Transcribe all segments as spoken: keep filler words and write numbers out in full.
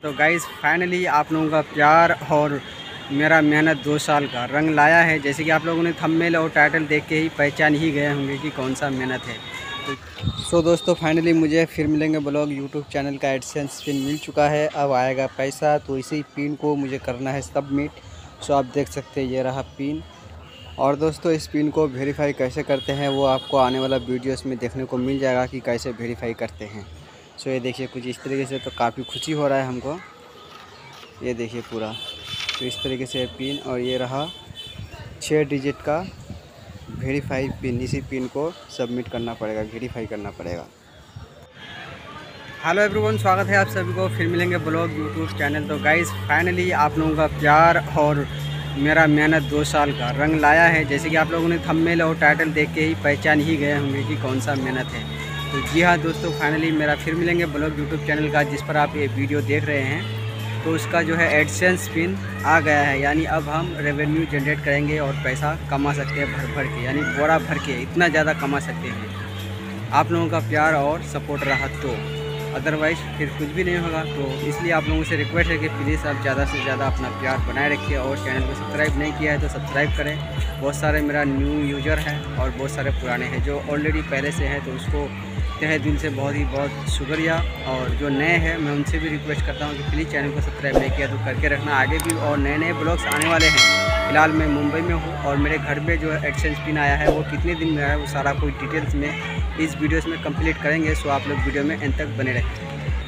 तो guys finally आप लोगों का प्यार और मेरा मेहनत दो साल का रंग लाया है। जैसे कि आप लोगों ने थंबनेल और टाइटल देख के ही पहचान ही गए होंगे कि कौन सा मेहनत है। तो सो दोस्तों फाइनली मुझे फिर मिलेंगे ब्लॉग यूट्यूब चैनल का एडसेंस पिन मिल चुका है। अब आएगा पैसा, तो इसी पिन को मुझे करना है सबमिट। सो आप देख सकते हैं ये रहा पिन। और दोस्तों इस पिन को वेरीफाई कैसे करते हैं वो आपको आने वाला वीडियोस में देखने को मिल जाएगा कि कैसे वेरीफाई करते हैं। सो ये देखिए कुछ इस तरीके से, तो काफ़ी खुशी हो रहा है हमको। ये देखिए पूरा तो इस तरीके से पिन, और ये रहा छः डिजिट का वेरीफाई पिन। इसी पिन को सबमिट करना पड़ेगा, वेरीफाई करना पड़ेगा। हेलो एवरीवन, स्वागत है आप सभी को फिर मिलेंगे ब्लॉग यूट्यूब चैनल। तो गाइस फाइनली आप लोगों का प्यार और मेरा मेहनत दो साल का रंग लाया है। जैसे कि आप लोगों ने थंबनेल और टाइटल देख के ही पहचान ही गए होंगे कि कौन सा मेहनत है। तो जी हाँ दोस्तों, फाइनली मेरा फिर मिलेंगे ब्लॉग यूट्यूब चैनल का जिस पर आप ये वीडियो देख रहे हैं, तो उसका जो है एडसेंस पिन आ गया है। यानी अब हम रेवेन्यू जनरेट करेंगे और पैसा कमा सकते हैं भर भर के, यानी बोरा भर के इतना ज़्यादा कमा सकते हैं आप लोगों का प्यार और सपोर्ट रहा तो। अदरवाइज़ फिर कुछ भी नहीं होगा। तो इसलिए आप लोगों से रिक्वेस्ट है कि प्लीज़ आप ज़्यादा से ज़्यादा अपना प्यार बनाए रखिए और चैनल को सब्सक्राइब नहीं किया है तो सब्सक्राइब करें। बहुत सारे मेरा न्यू यूज़र हैं और बहुत सारे पुराने हैं। जो ऑलरेडी पहले से हैं तो उसको तहे दिल से बहुत ही बहुत शुक्रिया, और जो नए हैं मैं उनसे भी रिक्वेस्ट करता हूँ कि प्लीज़ चैनल को सब्सक्राइब नहीं किया तो करके रखना। आगे भी और नए नए ब्लॉग्स आने वाले हैं। फिलहाल मैं मुंबई में हूँ और मेरे घर में जो है एडसेंस पिन आया है वो कितने दिन में आया है वो सारा कोई डिटेल्स में इस वीडियोस में कंप्लीट करेंगे। सो आप लोग वीडियो में एंड तक बने रहें।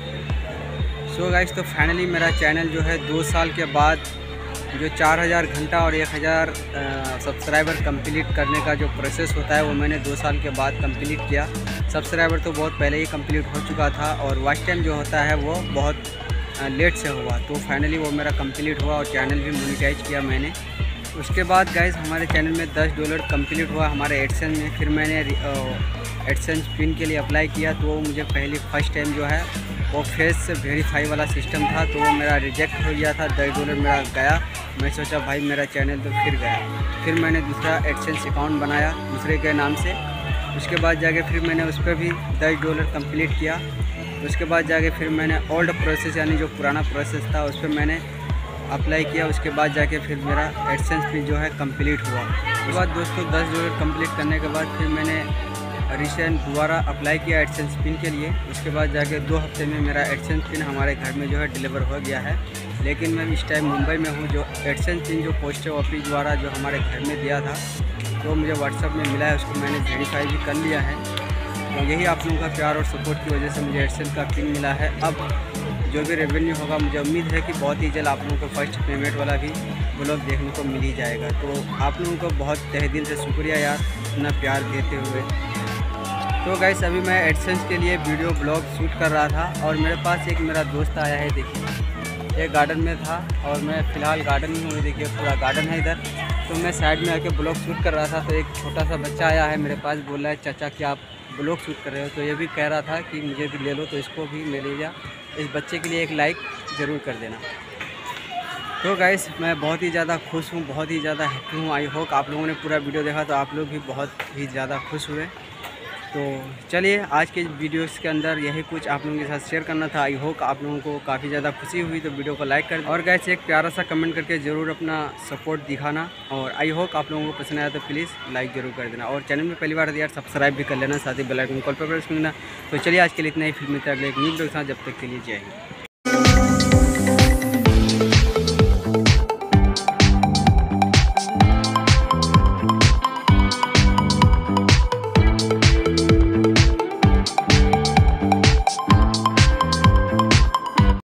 सो गाइस तो फाइनली मेरा चैनल जो है दो साल के बाद जो चार हज़ार घंटा और एक हज़ार सब्सक्राइबर कंप्लीट करने का जो प्रोसेस होता है वो मैंने दो साल के बाद कंप्लीट किया। सब्सक्राइबर तो बहुत पहले ही कंप्लीट हो चुका था और वॉच टाइम जो होता है वो बहुत लेट से हुआ। तो फाइनली वो मेरा कंप्लीट हुआ और चैनल भी मोनेटाइज किया मैंने। उसके बाद गाइस हमारे चैनल में दस डॉलर कंप्लीट हुआ हमारे एडसेंस में। फिर मैंने एडसेंस पिन के लिए अप्लाई किया तो वो मुझे पहली फर्स्ट टाइम जो है वो फेस से वेरीफाई वाला सिस्टम था, तो वो मेरा रिजेक्ट हो गया था। दस डॉलर मेरा गया। मैं सोचा भाई मेरा चैनल तो फिर गया। फिर मैंने दूसरा एडसेंस अकाउंट बनाया दूसरे के नाम से। उसके बाद जाके फिर मैंने उस पर भी दस डॉलर कंप्लीट किया। उसके बाद जाके फिर मैंने ओल्ड प्रोसेस यानी जो पुराना प्रोसेस था उस पर मैंने अप्लाई किया। उसके बाद जाके फिर मेरा एडसेंस पिन जो है कंप्लीट हुआ। उसके बाद दोस्तों दस डॉलर कंप्लीट करने के बाद फिर मैंने रिसेंट दोबारा अप्लाई किया एडसेंस पिन के लिए। उसके बाद जाके दो हफ्ते में मेरा एडसेंस पिन हमारे घर में जो है डिलीवर हो गया है। लेकिन मैं इस टाइम मुंबई में हूँ। जो एडसेंस पिन जो पोस्ट ऑफिस द्वारा जो हमारे घर में दिया था तो मुझे व्हाट्सएप में मिला है, उसको मैंने वेरीफाई भी कर लिया है। तो यही आप लोगों का प्यार और सपोर्ट की वजह से मुझे एडसेंस का पिन मिला है। अब जो भी रेवेन्यू होगा मुझे उम्मीद है कि बहुत ही जल्द आप लोगों को फर्स्ट पेमेंट वाला भी ब्लॉग देखने को मिल ही जाएगा। तो आप लोगों को बहुत तहे दिल से शुक्रिया यार इतना प्यार देते हुए। तो गाइस अभी मैं एडसेंस के लिए वीडियो ब्लॉग शूट कर रहा था और मेरे पास एक मेरा दोस्त आया है। देखिए एक गार्डन में था और मैं फ़िलहाल गार्डन में हूँ। देखिए पूरा गार्डन है इधर। तो मैं साइड में आके ब्लॉग शूट कर रहा था तो एक छोटा सा बच्चा आया है मेरे पास, बोल रहा है चाचा क्या आप ब्लॉग शूट कर रहे हो। तो ये भी कह रहा था कि मुझे भी ले लो, तो इसको भी ले लीजिए। इस बच्चे के लिए एक लाइक ज़रूर कर देना। तो गाइस मैं बहुत ही ज़्यादा खुश हूँ, बहुत ही ज़्यादा हैप्पी हूँ। आई होप आप लोगों ने पूरा वीडियो देखा तो आप लोग भी बहुत ही ज़्यादा खुश हुए। तो चलिए आज के वीडियोस के अंदर यही कुछ आप लोगों के साथ शेयर करना था। आई होप आप लोगों को काफ़ी ज़्यादा खुशी हुई तो वीडियो को लाइक कर और गाइस एक प्यारा सा कमेंट करके ज़रूर अपना सपोर्ट दिखाना। और आई होप आप लोगों को पसंद आया तो प्लीज़ लाइक ज़रूर कर देना और चैनल में पहली बार यार सब्सक्राइब भी कर लेना, साथ ही बेल आइकन कॉल पर प्रेस करना। तो चलिए आज के लिए इतना ही, फिर मिलते हैं अगले एक न्यू वीडियो के साथ। जब तक के लिए जय हिंद।